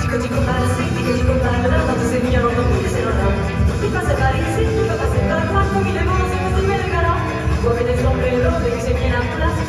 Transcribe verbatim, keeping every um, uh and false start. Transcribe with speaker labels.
Speaker 1: Dico, dico, pare, sì, dico, dico, pare, là, tanto se migliano tutti, se non no. Mi fa sembrare sì, mi fa sembrare quanto mi devono, se così me ne garò. Vuoi vedere il sombrero, devi se viene a classe.